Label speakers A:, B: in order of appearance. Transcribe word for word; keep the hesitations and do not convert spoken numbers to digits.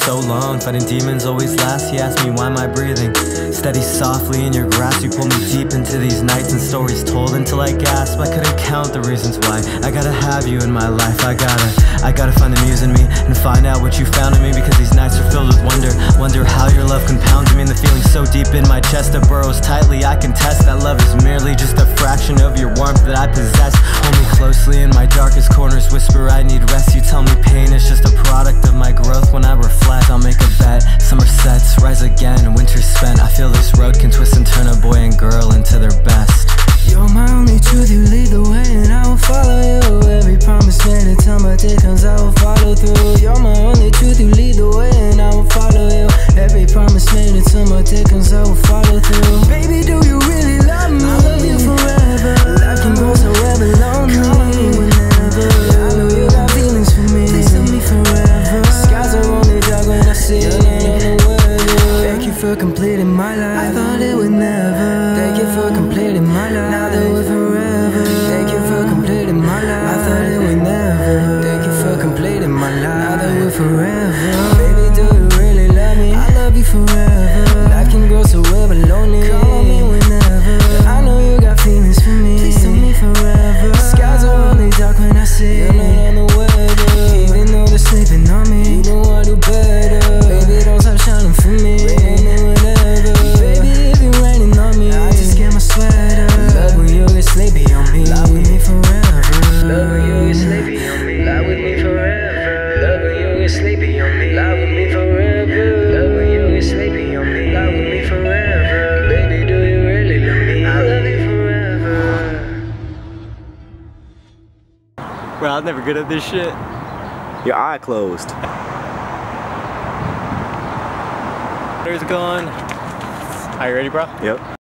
A: so long, fighting demons always last. He asked me why am I breathing steady softly in your grasp. You pull me deep into these nights and stories told until I gasp. I couldn't count the reasons why. I gotta have you in my life. I gotta, I gotta find the muse in me and find out what you found in me, because these nights are filled with wonder. Wonder how your love compounded me, and the feeling so deep in my chest it burrows tightly. I contest that love is merely just a fraction of your warmth that I possess. Hold me closely in my darkest corners, whisper I need rest. You tell me pain is just a product of my growth. When I reflect, I'll make a bet. Summer sets, rise again, winter's spent. I feel this road can twist and turn a boy and girl into their best.
B: You're my only truth, you lead the way and I will follow you. Every promise made until my day comes, I will follow through. You're my only truth, you lead the way and I will follow you. Every promise made until my day comes, I will follow through. Baby, do you really love me? I love you forever. Life can go so ever lonely. Call me whenever. I know you got feelings for me. Please love me forever. Skies are only dark when I see you. Thank you for completing my life. I thought it would never. Thank you for completing my life. Now that we're forever. Thank you for completing my life. I thought it would never. Thank you for completing my life. Now that we're forever. Baby, do you really love me? I love you forever. Life can grow so ever lonely. Call me whenever. I know you got feelings for me. Please tell me forever. Skies are only dark when I see you're not on the weather. Even though they're sleeping on me, you know I do better. Baby, don't stop shining for me. Sleepy on me, lie with me forever. Love when you get sleepy on me, lie with me forever. Love when you get sleepy on me, lie with me forever. Love when you get sleepy on me, lie with me forever. Baby, do you really love me? I love you forever.
A: Bro, I'm never good at this shit.
C: Your eye closed.
A: There's going. Are you ready, bro?
C: Yep.